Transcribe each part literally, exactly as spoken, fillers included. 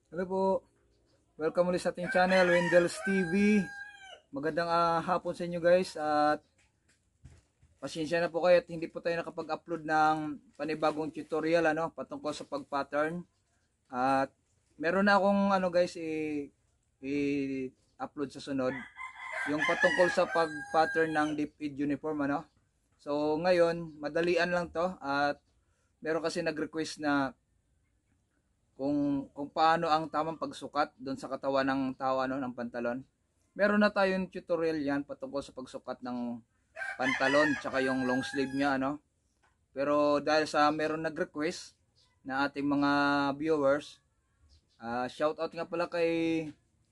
Hello po. Welcome ulit sa ating channel, Wendell's T V. Magandang uh, hapon sa inyo guys at pasensya na po kayo at hindi po tayo nakapag-upload ng panibagong tutorial ano, patungkol sa pag-pattern. At meron na akong ano guys i-upload sa sunod, yung patungkol sa pag-pattern ng DepEd uniform ano. So ngayon, madalian lang to at meron kasi nag-request na kung kung paano ang tamang pagsukat doon sa katawan ng tao ano ng pantalon. Meron na tayong tutorial yan patungkol sa pagsukat ng pantalon tsaka yung long sleeve niya ano. Pero dahil sa meron nag-request na ating mga viewers, uh, shout out nga pala kay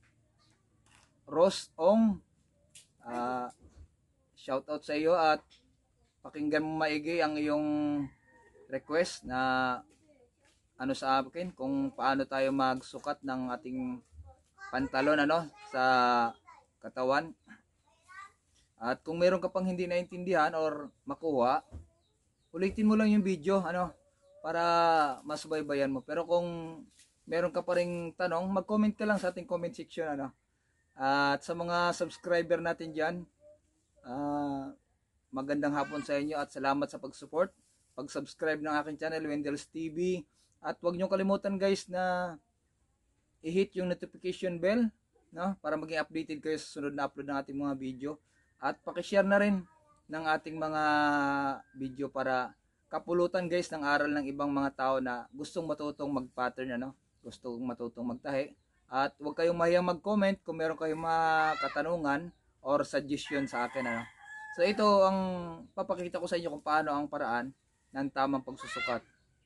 Ross Ong. Uh, shout out sa iyo at pakinggan mo maigi ang iyong request na ano sa akin kung paano tayo magsukat ng ating pantalon ano sa katawan. At kung meron ka pang hindi naintindihan or makuha, ulitin mo lang yung video ano para masubaybayan mo. Pero kung meron ka pa ring tanong, mag-comment ka lang sa ating comment section ano. At sa mga subscriber natin diyan, uh, magandang hapon sa inyo at salamat sa pag-support, pag-subscribe ng aking channel Wendell's T V. At huwag niyo kalimutan guys na i-hit yung notification bell no, para maging updated kayo sa sunod na upload ng ating mga video. At paki-share na rin ng ating mga video para kapulutan guys ng aral ng ibang mga tao na gustong matutong mag-pattern ano, gustong matutong magtahi. At huwag kayong mahiyang mag-comment kung meron kayong mga katanungan or suggestion sa akin ano. So ito ang papakita ko sa inyo kung paano ang paraan ng tamang pagsusukat.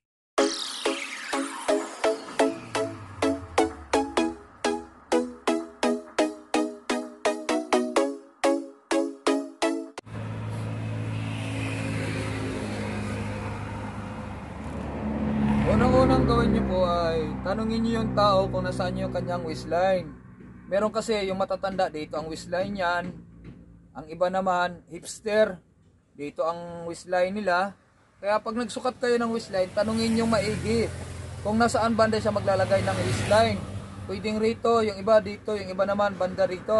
Unang-unang gawin nyo po ay tanungin nyo yung tao kung nasaan yung kanyang waistline. Meron kasi yung matatanda dito ang waistline yan, ang iba naman hipster, dito ang waistline nila. Kaya pag nagsukat kayo ng waistline, tanungin nyo maigi kung nasaan banda siya maglalagay ng waistline. Pwedeng rito, yung iba dito, yung iba naman banda rito.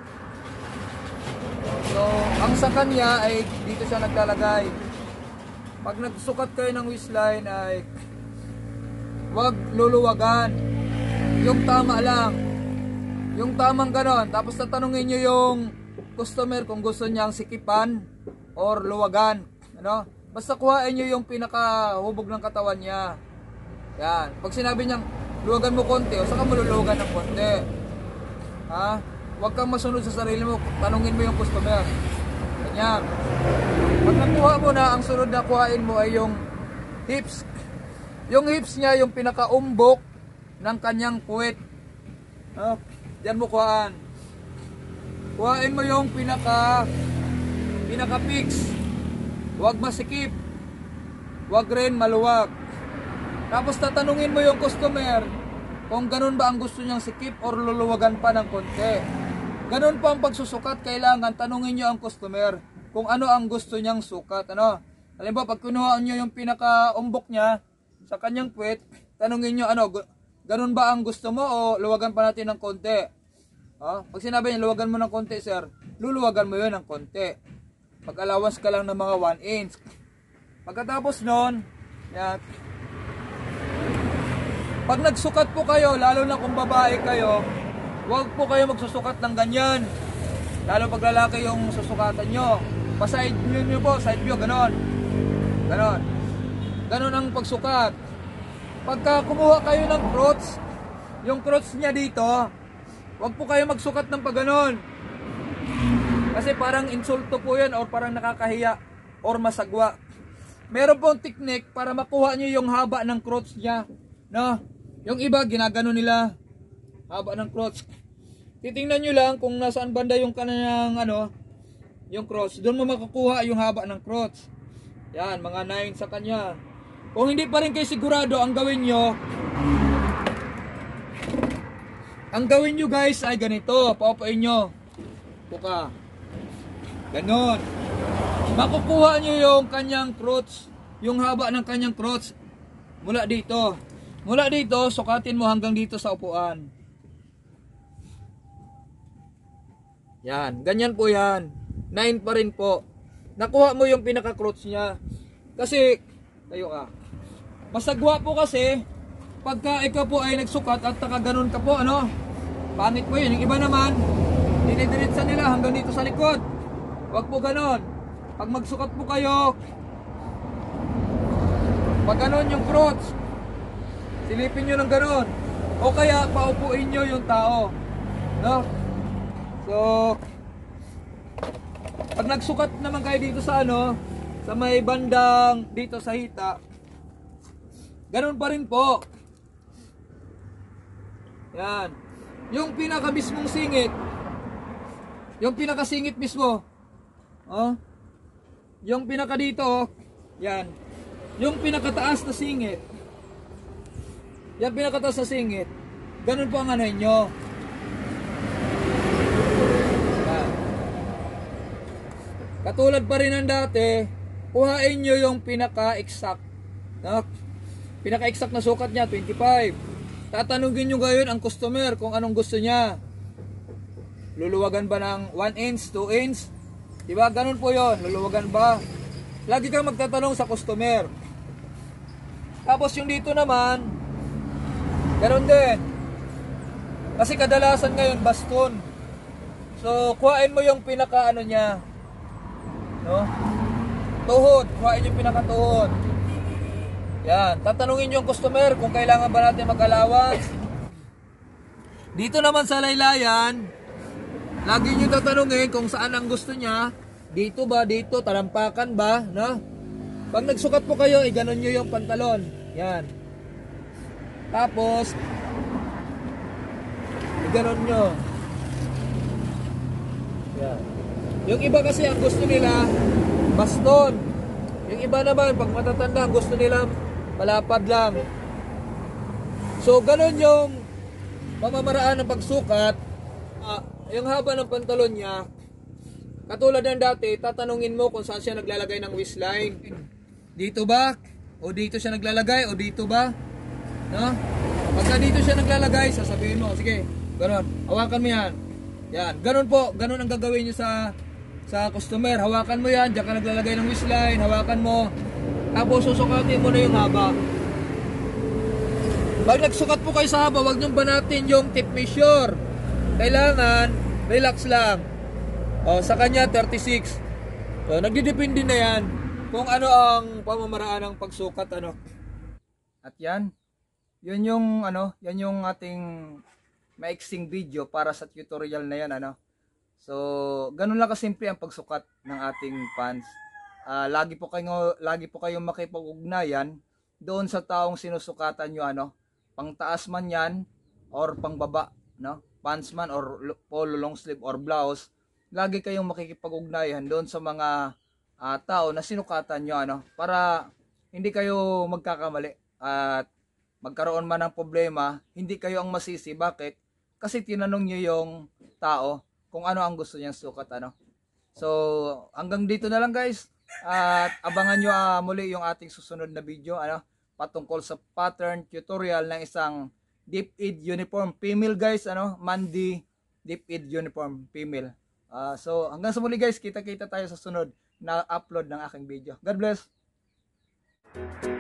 So ang sa kanya ay dito siya naglalagay. Pag nagsukat kayo ng waistline ay wag luluwagan, yung tama lang, yung tamang ganon. Tapos tatanungin nyo yung customer kung gusto niyang sikipan or luwagan ano? Basta kuhain nyo yung pinakahubog ng katawan niya. Yan, pag sinabi niyang luwagan mo konti, o saka mo luluwagan ng konti ha? Huwag kang masunod sa sarili mo, tanungin mo yung customer. Ganyan. Pag nakuha mo na, ang sunod na kuhain mo ay yung hips. Yung hips niya, yung pinakaumbok ng kanyang puwet. Oh, diyan mo kuhaan. Kuhain mo yung pinaka pinaka-fix. Huwag masikip. Huwag rin maluwag. Tapos tatanungin mo yung customer kung ganun ba ang gusto niyang sikip or luluwagan pa ng konti. Ganun po ang pagsusukat. Kailangan tanungin niyo ang customer kung ano ang gusto niyang sukat. Ano? Halimbawa, pag kinuha niyo yung pinaka-umbok niya sa kanyang puwet, tanungin nyo, ano, ganun ba ang gusto mo o luwagan pa natin ng konti? Oh, pag sinabi niya, luwagan mo ng konti, sir, luluwagan mo yun ng konti. Pag-allowance ka lang ng mga one inch. Pagkatapos nun, yan, pag nagsukat po kayo, lalo na kung babae kayo, huwag po kayo magsusukat ng ganyan. Lalo pag lalaki yung susukatan nyo. Pa-side view nyo po, side view, ganon. Ganon. Ganon ang pagsukat. Pagka kumuha kayo ng crotch, yung crotch niya dito, wag po kayo magsukat ng pagganon. Kasi parang insulto po yan or parang nakakahiya or masagwa. Meron pong technique para makuha nyo yung haba ng crotch niya. No? Yung iba, ginagano nila, haba ng crotch. Titingnan nyo lang kung nasaan banda yung kanyang ano, yung crotch. Doon mo makukuha yung haba ng crotch. Yan, mga nine sa kanya. Kung hindi pa rin kayo sigurado, ang gawin nyo, ang gawin nyo guys ay ganito, paupain nyo. Puka. Ganon. Makukuha nyo yung kanyang crotch, yung haba ng kanyang crotch mula dito. Mula dito, sukatin mo hanggang dito sa upuan. Yan, ganyan po yan. nine pa rin po. Nakuha mo yung pinaka-crotch niya. Kasi, tayo ka. Masagwa po kasi, pagka ikaw po ay nagsukat at nakaganon ka po, ano, pangit po yun. Yung iba naman, dinidiritsan nila hanggang dito sa likod. Huwag po ganon. Pag magsukat po kayo, pag ganon yung crotch, silipin nyo ng ganon. O kaya, paupuin nyo yung tao. No? So, pag nagsukat naman kayo dito sa ano, sa may bandang dito sa hita, ganun pa rin po. Yan. Yung pinaka mismong singit, yung pinaka singit mismo, oh, yung pinaka dito, oh, yan. Yung pinakataas na singit, yan pinakataas na singit, ganun po ang ano nyo. Katulad pa rin ng dati, kuhain nyo yung pinaka-exact. No? Pinaka-exact na sukat niya, twenty-five. Tatanungin nyo ngayon ang customer kung anong gusto niya. Luluwagan ba ng one inch, two inch? Diba? Ganun po yon. Luluwagan ba? Lagi kang magtatanong sa customer. Tapos yung dito naman, ganun din. Kasi kadalasan ngayon, baston. So, kuhain mo yung pinaka-ano niya. No? Tuhod, kuhain yung pinakatuhod. Yan, tatanungin yung customer kung kailangan ba natin mag-allowance. Dito naman sa laylayan, lagi nyo tatanungin kung saan ang gusto niya. Dito ba, dito, talampakan ba, no? Pag nagsukat po kayo, iganon nyo yung pantalon. Yan. Tapos, iganon nyo. Yan. Yung iba kasi ang gusto nila baston. Yung iba naman pag matatanda ang gusto nila malapad lang. So ganun yung pamamaraan ng pagsukat. uh, Yung haba ng pantalon niya, katulad ng dati, tatanungin mo kung saan siya naglalagay ng waistline. Dito ba? O dito siya naglalagay? O dito ba? No? Pagka dito siya naglalagay, sasabihin mo, sige, ganun, hawakan mo yan. Yan, ganun po, ganun ang gagawin nyo sa sa customer. Hawakan mo yan, diyan ka naglalagay ng waistline, hawakan mo, tapos susukatin mo na yung haba. Pag nagsukat po kayo sa haba, huwag nyo banatin yung tape measure. Kailangan relax lang. O, sa kanya thirty-six. So, nagdidepende na yan kung ano ang pamamaraan ng pagsukat, ano. At yan, yun yung ano, yan yung ating maiksing video para sa tutorial na yan, ano. So, ganun lang kasimple ang pagsukat ng ating pants. Uh, lagi po kayo lagi po kayong makipag-ugnayan doon sa taong sinusukatan nyo, ano, pang taas man yan or pang baba, no? Pants man or polo, long sleeve or blouse. Lagi kayong makikipag-ugnayan doon sa mga uh, tao na sinukatan nyo, ano, para hindi kayo magkakamali at magkaroon man ng problema, hindi kayo ang masisi. Bakit? Kasi tinanong nyo yung tao kung ano ang gusto niyang sukat, ano. So, hanggang dito na lang, guys. At abangan nyo uh, muli yung ating susunod na video, ano, patungkol sa pattern tutorial ng isang deep-ed uniform female, guys, ano, Mandy deep-ed uniform female. Uh, so, hanggang sa muli, guys. Kita-kita tayo sa sunod na upload ng aking video. God bless.